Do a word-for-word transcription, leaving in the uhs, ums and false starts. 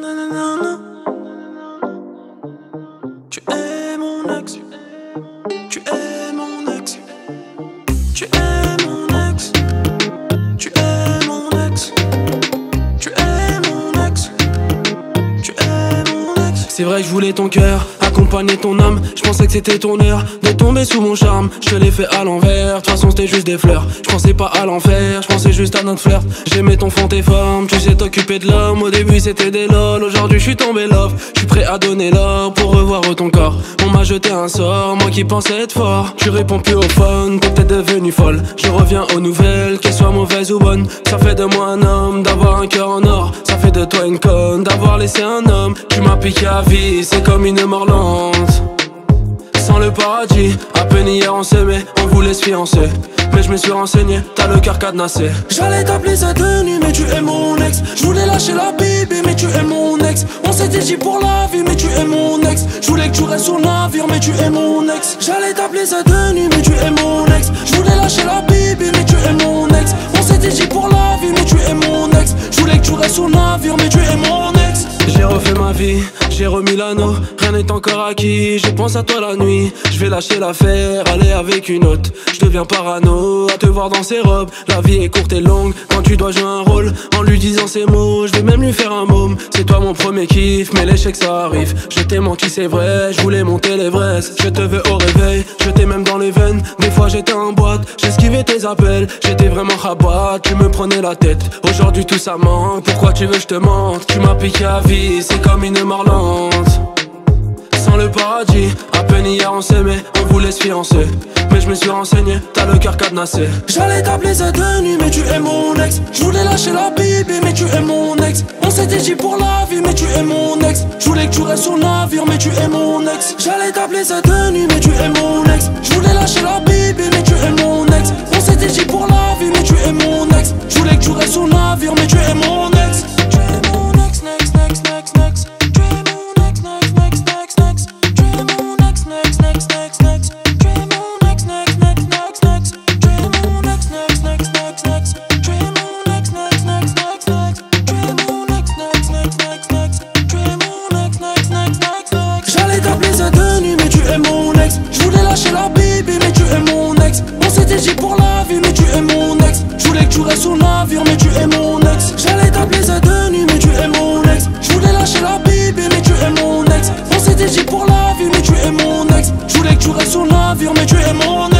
nanana. Tu es mon ex. Tu es mon ex. Tu es mon ex. Tu es mon ex. Tu es mon ex. Tu es mon ex. C'est vrai que je voulais ton cœur, accompagner ton âme. Je pensais que c'était ton heure de tomber sous mon charme. Je te l'ai fait à l'envers, de toute façon c'était juste des fleurs. Je pensais pas à l'enfer, je pensais juste à notre flirt. J'aimais ton fond, tes formes, tu sais t'occuper de l'homme. Au début c'était des lol, aujourd'hui je suis tombé love. Je suis prêt à donner l'or pour revoir ton corps. On m'a jeté un sort, moi qui pensais être fort. Tu réponds plus au phone, t'es peut-être devenue folle. Je reviens aux nouvelles, qu'elles soient mauvaises ou bonnes. Ça fait de moi un homme, d'avoir un cœur en or. Ça fait de toi une conne, d'avoir laissé un homme. Tu m'as piqué à vie, c'est comme une mort lente. Sans le paradis, à peine hier on s'aimait, on voulait se fiancer. Mais je me suis renseigné, t'as le cœur cadenassé. J'allais t'appeler cette nuit, mais tu es mon ex. Je voulais lâcher la bibi, mais tu es mon ex. On s'était dit pour la vie, mais tu es mon ex. Je voulais que tu restes sur le navire, mais tu es mon ex. J'allais t'appeler cette nuit, mais tu es mon ex. Je voulais lâcher la bibi, mais tu es mon ex. On s'était dit pour la vie, mais tu es mon ex. Je voulais que tu restes sur le navire, mais tu es mon ex. J'ai refait ma vie, j'ai remis l'anneau. Rien n'est encore acquis, je pense à toi la nuit. Je vais lâcher l'affaire, aller avec une autre. Je deviens parano, à te voir dans ses robes. La vie est courte et longue, quand tu dois jouer un rôle. En lui disant ces mots, je vais même lui faire un môme. C'est toi mon premier kiff, mais l'échec ça arrive. Je t'ai menti c'est vrai, je voulais monter l'Everest. Je te veux au réveil, je t'ai même dans les veines. Des fois j'étais en boîte, j'esquivais tes appels. J'étais vraiment rabat, tu me prenais la tête. Aujourd'hui tout ça manque, pourquoi tu veux je te mente? Tu m'as piqué à vie, c'est comme une mort lente. Sans le paradis, à peine hier on s'aimait, on voulait se fiancer. Mais je me suis renseigné, t'as le cœur cadenassé. J'allais t'appeler cette nuit, mais tu es mon ex. Je voulais lâcher la bibi, mais tu es mon ex. On s'était dit pour la vie, mais tu es mon ex. Je voulais que tu restes sur le navire, mais tu es mon ex. J'allais t'appeler cette nuit, mais tu es mon ex. Je voulais lâcher la bibi, mais tu es mon ex. On s'était dit pour la vie, mais tu es mon ex. Je voulais que tu restes sur le navire, mais tu es mon ex. Tu es mon ex, next, next, next, next. Tu es mon ex, next, next, next, next. Tu es mon ex, next, next, next, next. Tu es mon ex, next, next, next, next. Tu es mon ex, next, next, next, next. Tu es mon ex, next, next, next, next. Tu es mon ex, next, next, next, next. Tu es mon ex, next, next, next, next. J'allais t'appeler cette nuit, mais tu es mon ex. Je voulais lâcher la bibi, mais tu es mon ex. On s'était dit pour la vie, mais tu es mon ex. Je voulais que tu restes sur le navire, mais tu es mon ex. J'allais t'appeler cette nuit, mais tu es mon ex. Je voulais lâcher la bibi, mais tu es mon ex. On s'était dit pour la vie, mais tu es mon ex. Je voulais que tu restes sur le navire, mais tu es mon ex.